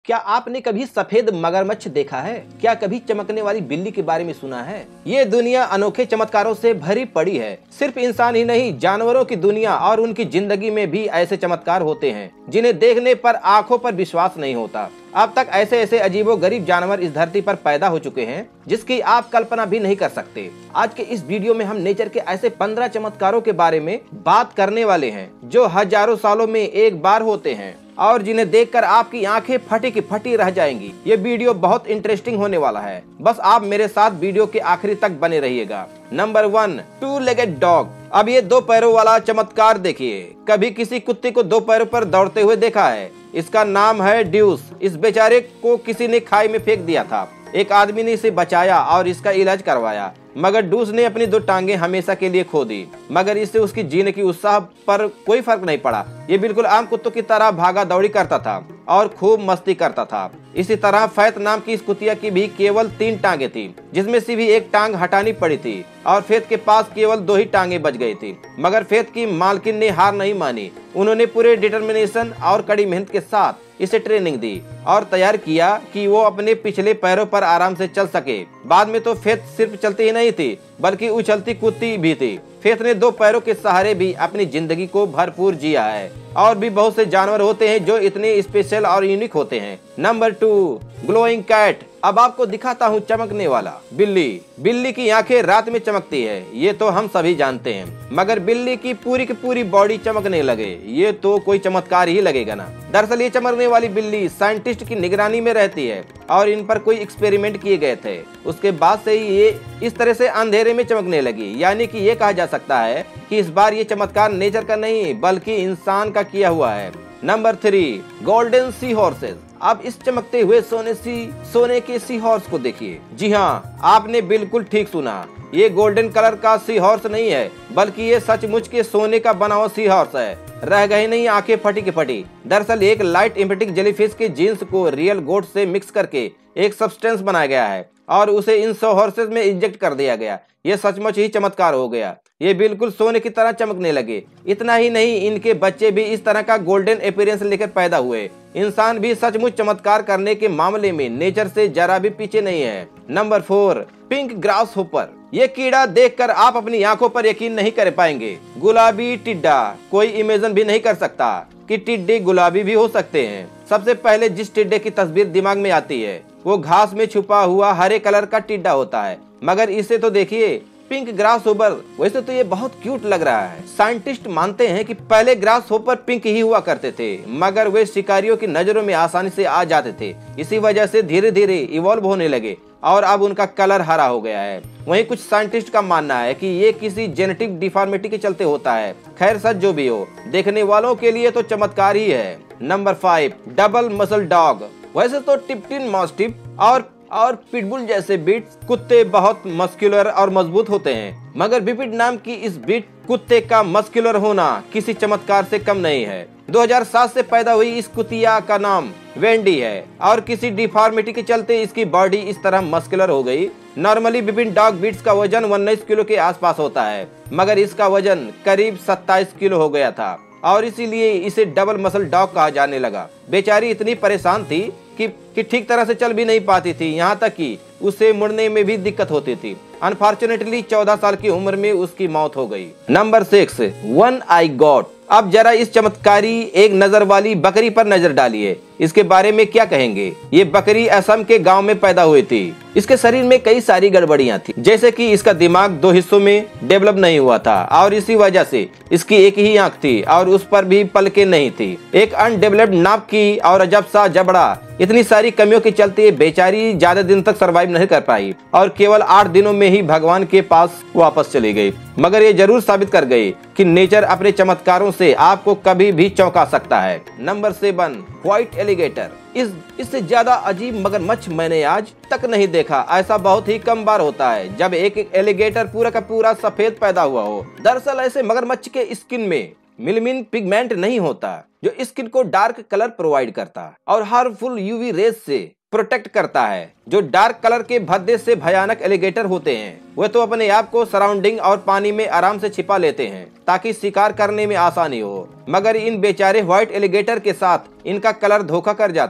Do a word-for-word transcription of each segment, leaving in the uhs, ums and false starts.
क्या आपने कभी सफेद मगरमच्छ देखा है? क्या कभी चमकने वाली बिल्ली के बारे में सुना है? ये दुनिया अनोखे चमत्कारों से भरी पड़ी है। सिर्फ इंसान ही नहीं, जानवरों की दुनिया और उनकी जिंदगी में भी ऐसे चमत्कार होते हैं जिन्हें देखने पर आंखों पर विश्वास नहीं होता। अब तक ऐसे ऐसे अजीबोगरीब जानवर इस धरती पर पैदा हो चुके हैं जिसकी आप कल्पना भी नहीं कर सकते। आज के इस वीडियो में हम नेचर के ऐसे पंद्रह चमत्कारों के बारे में बात करने वाले हैं जो हजारों सालों में एक बार होते हैं और जिन्हें देखकर आपकी आंखें फटी की फटी रह जाएंगी। ये वीडियो बहुत इंटरेस्टिंग होने वाला है, बस आप मेरे साथ वीडियो के आखिरी तक बने रहिएगा। Number one, two legged dog. अब ये दो पैरों वाला चमत्कार देखिए। कभी किसी कुत्ते को दो पैरों पर दौड़ते हुए देखा है? इसका नाम है ड्यूस। इस बेचारे को किसी ने खाई में फेंक दिया था। एक आदमी ने इसे बचाया और इसका इलाज करवाया, मगर डूस ने अपनी दो टांगे हमेशा के लिए खो दी, मगर इससे उसकी जीने की उत्साह पर कोई फर्क नहीं पड़ा। ये बिल्कुल आम कुत्तों की तरह भागा दौड़ी करता था और खूब मस्ती करता था। इसी तरह फैत नाम की इस कुतिया की भी केवल तीन टांगे थी, जिसमें से भी एक टांग हटानी पड़ी थी और फेत के पास केवल दो ही टांगे बच गई थी। मगर फेत की मालकिन ने हार नहीं मानी। उन्होंने पूरे डिटर्मिनेशन और कड़ी मेहनत के साथ इसे ट्रेनिंग दी और तैयार किया कि वो अपने पिछले पैरों पर आराम से चल सके। बाद में तो फेत सिर्फ चलती ही नहीं थी बल्कि उछलती कूदती भी थी। फेत ने दो पैरों के सहारे भी अपनी जिंदगी को भरपूर जिया है। और भी बहुत से जानवर होते हैं जो इतने स्पेशल और यूनिक होते हैं। Number two, glowing cat. अब आपको दिखाता हूँ चमकने वाला बिल्ली। बिल्ली की आंखें रात में चमकती है, ये तो हम सभी जानते हैं, मगर बिल्ली की पूरी की पूरी बॉडी चमकने लगे, ये तो कोई चमत्कार ही लगेगा ना। दरअसल ये चमकने वाली बिल्ली साइंटिस्ट की निगरानी में रहती है और इन पर कोई एक्सपेरिमेंट किए गए थे। उसके बाद से ही ये इस तरह से अंधेरे में चमकने लगी। यानी कि ये कहा जा सकता है कि इस बार ये चमत्कार नेचर का नहीं बल्कि इंसान का किया हुआ है। Number three, golden sea horses. अब इस चमकते हुए सोने सी सोने के सी हॉर्स को देखिए। जी हाँ, आपने बिल्कुल ठीक सुना। ये गोल्डन कलर का सी हॉर्स नहीं है बल्कि ये सचमुच के सोने का बना हुआ सी हॉर्स है। रह गई नहीं आंखें फटी की फटी। दरअसल एक लाइट इम्पेटिक जेलीफिश के जीन्स को रियल गोट से मिक्स करके एक सब्सटेंस बनाया गया है और उसे इन सौ हॉर्सेस में इंजेक्ट कर दिया गया। ये सचमुच ही चमत्कार हो गया। ये बिल्कुल सोने की तरह चमकने लगे। इतना ही नहीं, इनके बच्चे भी इस तरह का गोल्डन अपीयरेंस लेकर पैदा हुए। इंसान भी सचमुच चमत्कार करने के मामले में नेचर से जरा भी पीछे नहीं है। Number four, pink grasshopper. ये कीड़ा देखकर आप अपनी आंखों पर यकीन नहीं कर पाएंगे। गुलाबी टिड्डा। कोई इमेजिन भी नहीं कर सकता कि टिड्डे गुलाबी भी हो सकते हैं। सबसे पहले जिस टिड्डे की तस्वीर दिमाग में आती है वो घास में छुपा हुआ हरे कलर का टिड्डा होता है, मगर इसे तो देखिए, पिंक ग्रास होपर। वैसे तो ये बहुत क्यूट लग रहा है। साइंटिस्ट मानते हैं कि पहले ग्रास होपर पिंक ही हुआ करते थे, मगर वे शिकारियों की नजरों में आसानी से आ जाते थे। इसी वजह से धीरे धीरे इवॉल्व होने लगे और अब उनका कलर हरा हो गया है। वहीं कुछ साइंटिस्ट का मानना है कि ये किसी जेनेटिक डिफॉर्मिटी के चलते होता है। खैर, सच जो भी हो, देखने वालों के लिए तो चमत्कार ही है। Number five, double muscle dog. वैसे तो टिप्टिन मास्टिफ और और पिटबुल जैसे ब्रीड कुत्ते बहुत मस्कुलर और मजबूत होते हैं, मगर बिपिट नाम की इस ब्रीड कुत्ते का मस्कुलर होना किसी चमत्कार से कम नहीं है। दो हज़ार सात से पैदा हुई इस कुतिया का नाम वेंडी है और किसी डिफॉर्मिटी के चलते इसकी बॉडी इस तरह मस्कुलर हो गई। नॉर्मली विभिन्न डॉग ब्रीड्स का वजन उन्नीस किलो के आसपास होता है, मगर इसका वजन करीब सत्ताईस किलो हो गया था और इसीलिए इसे डबल मसल डॉग कहा जाने लगा। बेचारी इतनी परेशान थी कि, कि ठीक तरह से चल भी नहीं पाती थी, यहाँ तक कि उसे मुड़ने में भी दिक्कत होती थी। अनफॉर्चुनेटली चौदह साल की उम्र में उसकी मौत हो गई। Number six, one eye goat. अब जरा इस चमत्कारी एक नजर वाली बकरी पर नजर डालिए। इसके बारे में क्या कहेंगे? ये बकरी असम के गांव में पैदा हुई थी। इसके शरीर में कई सारी गड़बड़ियां थी, जैसे कि इसका दिमाग दो हिस्सों में डेवलप नहीं हुआ था और इसी वजह से इसकी एक ही आंख थी और उस पर भी पलकें नहीं थी। एक अनडेवलप्ड नाक की और अजब सा जबड़ा। इतनी सारी कमियों के चलते बेचारी ज्यादा दिन तक सरवाइव नहीं कर पाई और केवल आठ दिनों में ही भगवान के पास वापस चली गई। मगर ये जरूर साबित कर गई कि नेचर अपने चमत्कारों से आपको कभी भी चौंका सकता है। Number seven, white alligator. इस इससे ज्यादा अजीब मगरमच्छ मैंने आज तक नहीं देखा। ऐसा बहुत ही कम बार होता है जब एक एक एलिगेटर पूरा का पूरा सफेद पैदा हुआ हो। दरअसल ऐसे मगरमच्छ के स्किन में मिलमिन पिगमेंट नहीं होता जो स्किन को डार्क कलर प्रोवाइड करता है और हार्मफुल यूवी रेज से प्रोटेक्ट करता है। जो डार्क कलर के भद्दे से भयानक एलिगेटर होते हैं वे तो अपने आप को सराउंडिंग और पानी में आराम से छिपा लेते हैं ताकि शिकार करने में आसानी हो, मगर इन बेचारे व्हाइट एलिगेटर के साथ इनका कलर धोखा कर जाता है।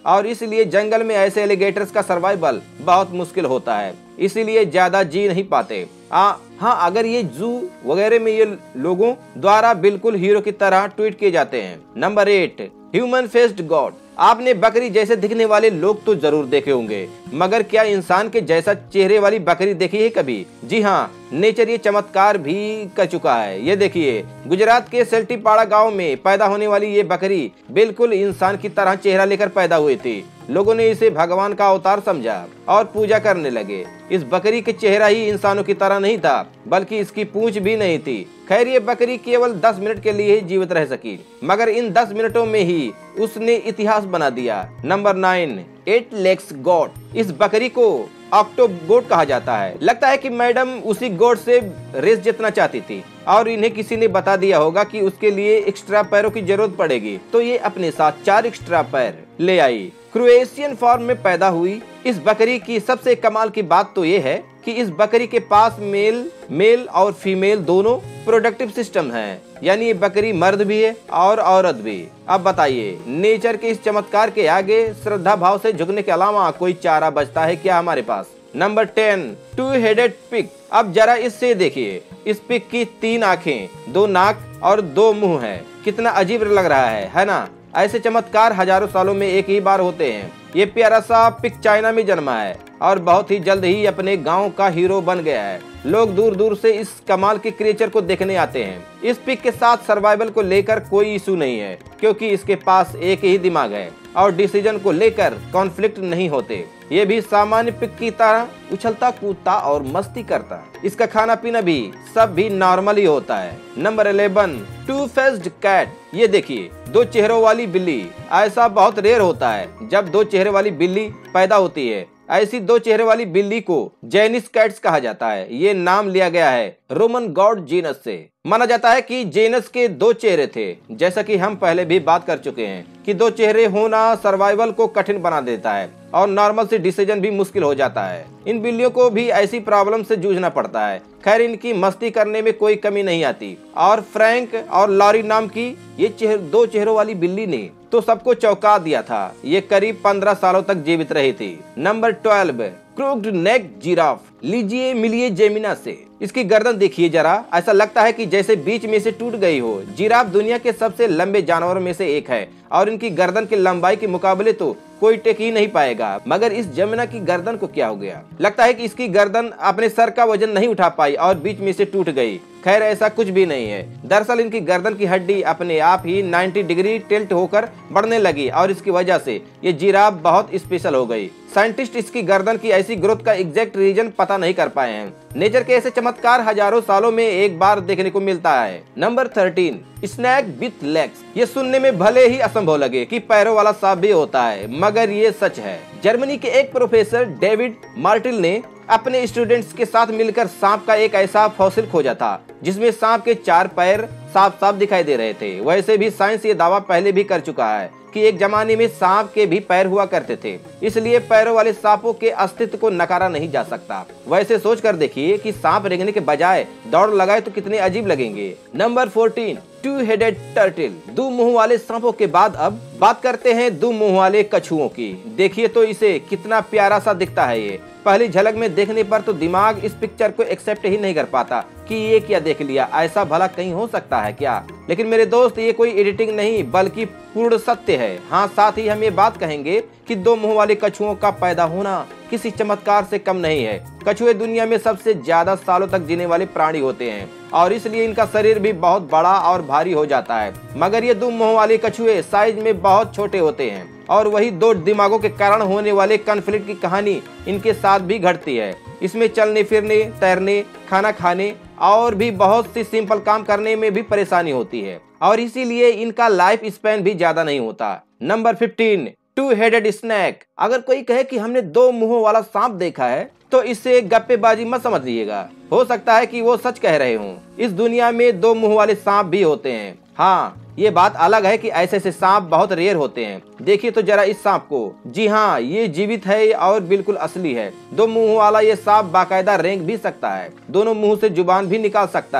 और इसलिए जंगल में ऐसे एलिगेटर्स का सर्वाइवल बहुत मुश्किल होता है, इसीलिए ज्यादा जी नहीं पाते। आ, हाँ, अगर ये जू वगैरह में ये लोगों द्वारा बिल्कुल हीरो की तरह ट्वीट किए जाते हैं। Number eight, human faced goat. आपने बकरी जैसे दिखने वाले लोग तो जरूर देखे होंगे, मगर क्या इंसान के जैसा चेहरे वाली बकरी देखी है कभी? जी हाँ, नेचर ये चमत्कार भी कर चुका है। ये देखिए, गुजरात के सेल्टीपाड़ा गांव में पैदा होने वाली ये बकरी बिल्कुल इंसान की तरह चेहरा लेकर पैदा हुई थी। लोगों ने इसे भगवान का अवतार समझा और पूजा करने लगे। इस बकरी के चेहरा ही इंसानों की तरह नहीं था, बल्कि इसकी पूंछ भी नहीं थी। खैर, ये बकरी केवल दस मिनट के लिए ही जीवित रह सकी, मगर इन दस मिनटों में ही उसने इतिहास बना दिया। Number nine, eight legs goat. इस बकरी को ऑक्टोगोट कहा जाता है। लगता है कि मैडम उसी गोट से रेस जीतना चाहती थी और इन्हें किसी ने बता दिया होगा कि उसके लिए एक्स्ट्रा पैरों की जरूरत पड़ेगी, तो ये अपने साथ चार एक्स्ट्रा पैर ले आई। क्रोएशियन फॉर्म में पैदा हुई इस बकरी की सबसे कमाल की बात तो ये है कि इस बकरी के पास मेल मेल और फीमेल दोनों प्रोडक्टिव सिस्टम हैं, यानी ये बकरी मर्द भी है और औरत भी। अब बताइए, नेचर के इस चमत्कार के आगे श्रद्धा भाव से झुकने के अलावा कोई चारा बचता है क्या हमारे पास? Number ten, two headed pig. अब जरा इससे देखिए, इस पिग की तीन आंखें, दो नाक और दो मुंह है। कितना अजीब लग रहा है, है ना? ऐसे चमत्कार हजारों सालों में एक ही बार होते हैं। ये प्यारा सा पिग चाइना में जन्मा है और बहुत ही जल्द ही अपने गांव का हीरो बन गया है। लोग दूर दूर से इस कमाल के क्रिएचर को देखने आते हैं। इस पिग के साथ सर्वाइवल को लेकर कोई इशू नहीं है, क्योंकि इसके पास एक ही दिमाग है और डिसीजन को लेकर कॉन्फ्लिक्ट नहीं होते। ये भी सामान्य पिग की तरह उछलता कूदता और मस्ती करता। इसका खाना पीना भी सब भी नॉर्मल ही होता है। Number eleven, two faced cat. ये देखिए, दो चेहरों वाली बिल्ली। ऐसा बहुत रेयर होता है जब दो चेहरे वाली बिल्ली पैदा होती है। ऐसी दो चेहरे वाली बिल्ली को जेनिस कैट्स कहा जाता है। ये नाम लिया गया है रोमन गॉड जीनस से। माना जाता है कि जेनस के दो चेहरे थे। जैसा कि हम पहले भी बात कर चुके हैं कि दो चेहरे होना सर्वाइवल को कठिन बना देता है और नॉर्मल से डिसीजन भी मुश्किल हो जाता है। इन बिल्लियों को भी ऐसी प्रॉब्लम से जूझना पड़ता है। खैर, इनकी मस्ती करने में कोई कमी नहीं आती और फ्रैंक और लॉरी नाम की ये चेहर, दो चेहरों वाली बिल्ली ने तो सबको चौंका दिया था। ये करीब पंद्रह सालों तक जीवित रही थी। Number twelve, crooked neck giraffe. लीजिए मिलिए जेमिना से। इसकी गर्दन देखिए जरा, ऐसा लगता है कि जैसे बीच में से टूट गई हो। जिराफ दुनिया के सबसे लंबे जानवरों में से एक है और इनकी गर्दन की लंबाई के मुकाबले तो कोई टेक ही नहीं पाएगा। मगर इस जमुना की गर्दन को क्या हो गया? लगता है कि इसकी गर्दन अपने सर का वजन नहीं उठा पाई और बीच में से टूट गई। खैर, ऐसा कुछ भी नहीं है। दरअसल इनकी गर्दन की हड्डी अपने आप ही नब्बे डिग्री टिल्ट होकर बढ़ने लगी और इसकी वजह से ये जिराफ बहुत स्पेशल हो गई। साइंटिस्ट इसकी गर्दन की ऐसी ग्रोथ का एग्जैक्ट रीजन पता नहीं कर पाए हैं। नेचर के ऐसे चमत्कार हजारों सालों में एक बार देखने को मिलता है। Number thirteen, snake with legs. ये सुनने में भले ही असंभव लगे कि पैरों वाला सांप भी होता है, मगर ये सच है। जर्मनी के एक प्रोफेसर डेविड मार्टिल ने अपने स्टूडेंट्स के साथ मिलकर सांप का एक ऐसा फॉसिल खोजा था जिसमें सांप के चार पैर साफ साफ दिखाई दे रहे थे। वैसे भी साइंस ये दावा पहले भी कर चुका है कि एक जमाने में सांप के भी पैर हुआ करते थे, इसलिए पैरों वाले सांपों के अस्तित्व को नकारा नहीं जा सकता। वैसे सोच कर देखिए कि सांप रेंगने के बजाय दौड़ लगाए तो कितने अजीब लगेंगे। Number fourteen, two headed turtle. दो मुंह वाले सांपों के बाद अब बात करते हैं दो मुंह वाले कछुओं की। देखिए तो इसे कितना प्यारा सा दिखता है। ये पहली झलक में देखने पर तो दिमाग इस पिक्चर को एक्सेप्ट ही नहीं कर पाता कि ये क्या देख लिया, ऐसा भला कहीं हो सकता है क्या? लेकिन मेरे दोस्त, ये कोई एडिटिंग नहीं बल्कि पूर्ण सत्य है। हाँ, साथ ही हम ये बात कहेंगे कि दो मुंह वाले कछुओं का पैदा होना किसी चमत्कार से कम नहीं है। कछुए दुनिया में सबसे ज्यादा सालों तक जीने वाले प्राणी होते हैं और इसलिए इनका शरीर भी बहुत बड़ा और भारी हो जाता है। मगर ये दो मुंह वाले कछुए साइज में बहुत छोटे होते हैं और वही दो दिमागों के कारण होने वाले कॉन्फ्लिक्ट की कहानी इनके साथ भी घटती है। इसमें चलने फिरने, तैरने, खाना खाने और भी बहुत सी सिंपल काम करने में भी परेशानी होती है और इसीलिए इनका लाइफ स्पैन भी ज्यादा नहीं होता। Number fifteen, two headed snake. अगर कोई कहे कि हमने दो मुंहों वाला सांप देखा है तो इससे गप्पेबाजी मत समझ लीजिएगा। हो सकता है कि वो सच कह रहे हों। इस दुनिया में दो मुंह वाले सांप भी होते हैं। हाँ, ये बात अलग है कि ऐसे ऐसे सांप बहुत रेयर होते हैं। देखिए तो जरा इस सांप को। जी हाँ, ये जीवित है और बिल्कुल असली है। दो मुंह वाला ये सांप बाकायदा रेंग भी सकता है, दोनों मुंह से जुबान भी निकाल सकता है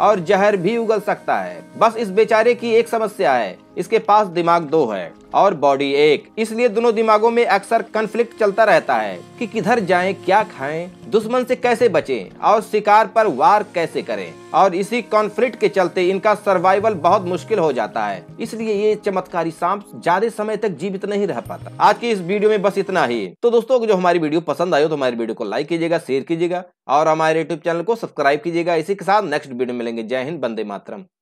और जहर भी उगल सकता है। बस इस बेचारे की एक समस्या है, इसके पास दिमाग दो है और बॉडी एक, इसलिए दोनों दिमागों में अक्सर कन्फ्लिक्ट चलता रहता है कि किधर जाएं, क्या खाएं, दुश्मन से कैसे बचें और शिकार पर वार कैसे करें। और इसी कॉन्फ्लिक्ट के चलते इनका सर्वाइवल बहुत मुश्किल हो जाता है, इसलिए ये चमत्कारी सांप ज्यादा समय तक जीवित नहीं रह पाता। आज की इस वीडियो में बस इतना ही। तो दोस्तों, जो हमारी वीडियो पसंद आई हो तो हमारी वीडियो को लाइक कीजिएगा, शेयर कीजिएगा और हमारे यूट्यूब चैनल को सब्सक्राइब कीजिएगा। इसी के साथ नेक्स्ट वीडियो मिलेंगे। जय हिंद, वंदे मातरम।